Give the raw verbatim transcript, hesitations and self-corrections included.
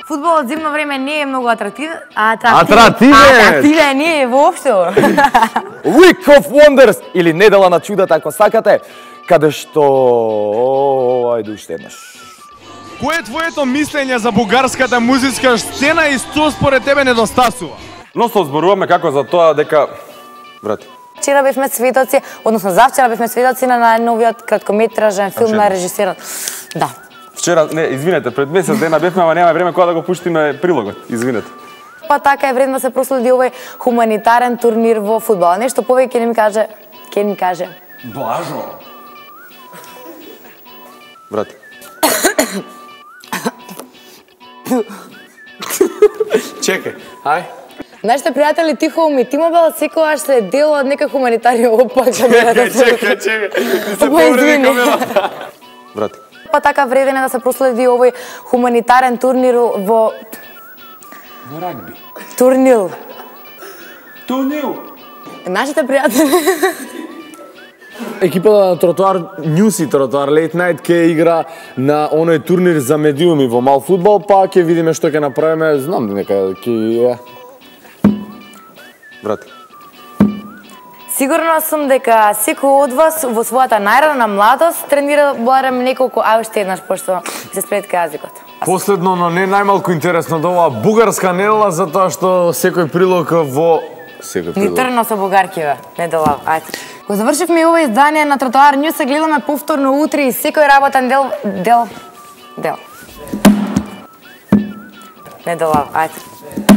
Фудбалот зимно време не е многу атрактивен. Атрактивен! Атрактивен не е воопшто. Week of Wonders или недела на чудата ако сакате, каде што ајде уште еднаш. Кое е твоето мислење за бугарската музичка сцена и што според тебе недостасува? Но се зборуваме како за тоа дека брат. Вчера бевме сведоци, односно завчера бевме сведоци на најновиот краткометражен филм на режисерот. Да. Вчера, не, извинете, пред месец дена бевме, ама нема време кога да го пуштиме прилогот. Извинете. Па така е вредно да се проследи овој хуманитарен турнир во фудбал. Нешто повеќе ќе ми каже, ќе ми каже. Блажо. Брат. Чекај, ај. Нашите пријатели Тихо ми Тимобел секогаш се дел од нека хуманитарија опа камерата. Чекај, чекај. Се Опа, извини. повреди камерата. Брат. Па така вреден е да се проследи овој хуманитарен турнир во Во рагби. турнил. Турнил. Нашите пријатели Екипата на Тротоар Ньюс и Тротоар Late Night ќе игра на оној турнир за медиуми во мал фудбал, па ќе видиме што ќе направиме. Знам дека ќе Брат. Сигурна сум дека секој од вас во својата најрана младост тренира барем неколку, а уште еднаш, пошто се спретка јазикот. Последно, но не најмалку интересно до оваа бугарска недела, затоа што секој прилог во секој Ни прилог. трно со бугаркиве, не долав, ајде. Го завршивме овој издание на Тротоар Ньюс, се гледаме повторно утре и секој работен дел, дел, дел. Не долав, ајде.